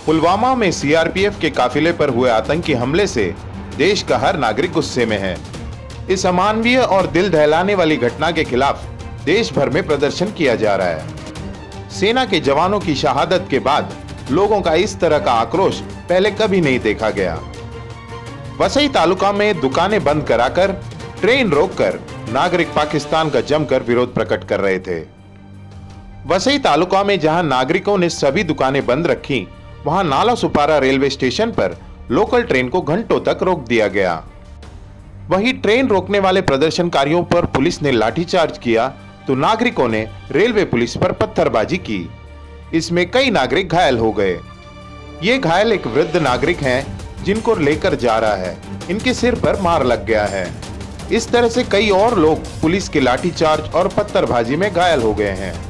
पुलवामा में सीआरपीएफ के काफिले पर हुए आतंकी हमले से देश का हर नागरिक गुस्से में है। इस अमानवीय और दिल दहलाने वाली घटना के खिलाफ देश भर में प्रदर्शन किया जा रहा है। सेना के जवानों की शहादत के बाद लोगों का इस तरह का आक्रोश पहले कभी नहीं देखा गया। वसई तालुका में दुकानें बंद कराकर ट्रेन रोककर नागरिक पाकिस्तान का जमकर विरोध प्रकट कर रहे थे। वसई तालुका में जहां नागरिकों ने सभी दुकानें बंद रखी, वहां नाला सुपारा रेलवे स्टेशन पर लोकल ट्रेन को घंटों तक रोक दिया गया। वहीं ट्रेन रोकने वाले प्रदर्शनकारियों पर पुलिस ने लाठीचार्ज किया तो नागरिकों ने रेलवे पुलिस पर पत्थरबाजी की। इसमें कई नागरिक घायल हो गए। ये घायल एक वृद्ध नागरिक हैं जिनको लेकर जा रहा है। इनके सिर पर मार लग गया है। इस तरह से कई और लोग पुलिस के लाठीचार्ज और पत्थरबाजी में घायल हो गए हैं।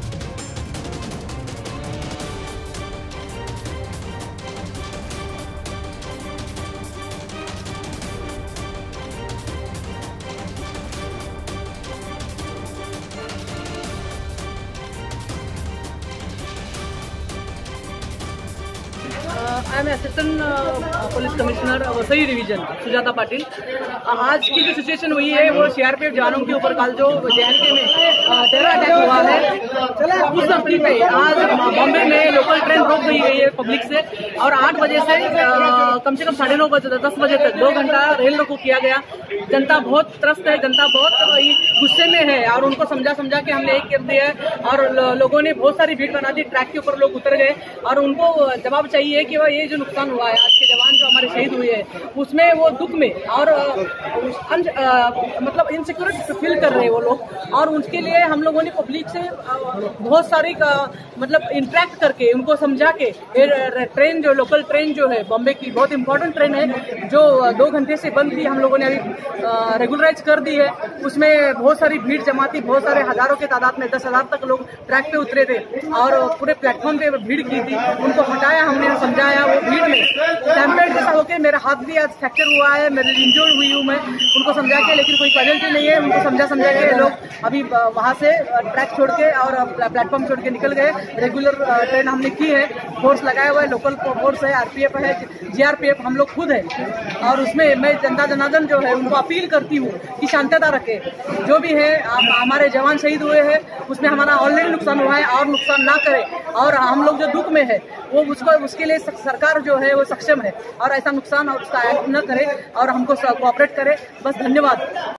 I am assistant police commissioner Vasai division Sujata Patil. आज की जो सिचुएशन हुई है वो सीआरपीएफ जवानों के ऊपर कल जो जेएनके में टेरर अटैक हुआ है, उस धरती पे आज बॉम्बे में लोकल ट्रेन रोक दी गई है पब्लिक से और 8 बजे से कम से कम 9:30 बजे 10 बजे तक 2 घंटा रेल रोको किया गया। जनता बहुत त्रस्त है, जनता बहुत गुस्से में है और उनको समझा के हमने एक कर दिया है और लोगों ने बहुत सारी भीड़ बना दी। ट्रैक के ऊपर लोग उतर गए और उनको जवाब चाहिए कि ये जो नुकसान हुआ है, आज के जवान जो हमारे शहीद हुए हैं उसमें वो दुख में और मतलब इनसिक्योरिटी फील कर रहे हैं वो लोग और उसके लिए हम लोगों ने पब्लिक से बहुत सारी मतलब इंटरेक्ट करके उनको समझा के ट्रेन जो लोकल ट्रेन जो है बॉम्बे की बहुत इंपॉर्टेंट ट्रेन है जो 2 घंटे से बंद थी, हम लोगों ने अभी रेगुलराइज कर दी है। उसमें बहुत सारी भीड़ जमा थी, बहुत सारे हजारों के तादाद में 10,000 तक लोग ट्रैक पे उतरे थे और पूरे प्लेटफॉर्म पे भीड़ की थी। उनको हटाया, हमने समझाया। वो भीड़ में टेम्पर्ड जैसा होकर मेरा हाथ भी आज फ्रैक्चर हुआ है, मेरी इंजर्ड हुई हूँ मैं। उनको समझा के, लेकिन कोई कैजुअल्टी नहीं है। उनको समझा के लोग अभी वहां से ट्रैक छोड़ के और प्लेटफॉर्म छोड़ के निकल गए। रेगुलर ट्रेन हमने की है, फोर्स लगाया हुआ है, लोकल फोर्स है, आरपीएफ है, जीआरपीएफ, हम लोग खुद है और उसमें मैं जनता जनार्दन जो है उनको अपील करती हूँ कि शांतता रखे। जो भी है हमारे जवान शहीद हुए हैं उसमें हमारा ऑलरेडी नुकसान हुआ है और नुकसान ना करे और हम लोग जो दुख में है वो उसके लिए सरकार जो है वो सक्षम है और ऐसा नुकसान और उसका एक्ट न करे और हमको कोऑपरेट करे। बस धन्यवाद।